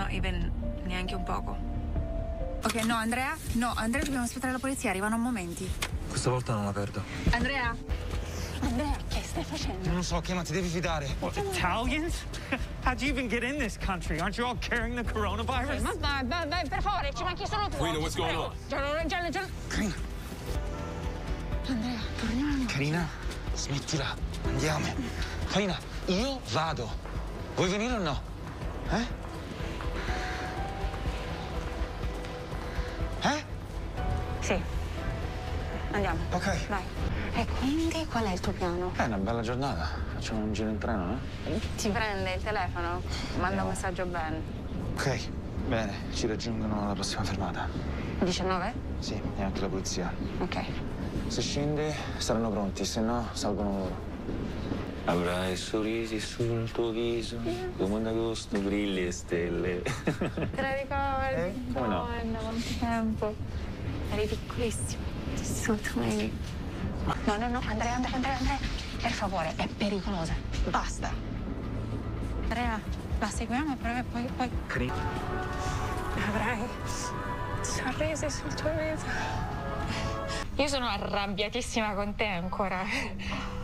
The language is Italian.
even neanche un poco. Ok, no, Andrea, dobbiamo aspettare la polizia, arrivano a momenti. Questa volta non la perdo. Andrea, che stai facendo? Non so che, ma ti devi fidare. What, Italians? How'd you even get in this country? Aren't you all carrying the coronavirus? Ma dai, per favore, ci manchi solo tu. Guido, what's going on? Giallo. Carina. Andrea, torniamo. Carina, smettila. Andiamo. Carina, io vado. Vuoi venire o no? Sì. Andiamo. Ok. Dai. E quindi qual è il tuo piano? È una bella giornata. Facciamo un giro in treno, Ti prende il telefono, manda un messaggio Ben. Ok, bene. Ci raggiungono alla prossima fermata. 19? Sì, e anche la polizia. Ok. Se scende, saranno pronti, se no salgono loro. Avrai sorrisi sul tuo viso, come un agosto brilli e stelle. Te la ricordi? Come no? Quanto tempo. Eri piccolissimo. Assolutamente. No, Andrea. Per favore, è pericolosa. Basta. Andrea, la seguiamo e poi... Carina. Avrai sorrisi sul tuo viso. Io sono arrabbiatissima con te ancora.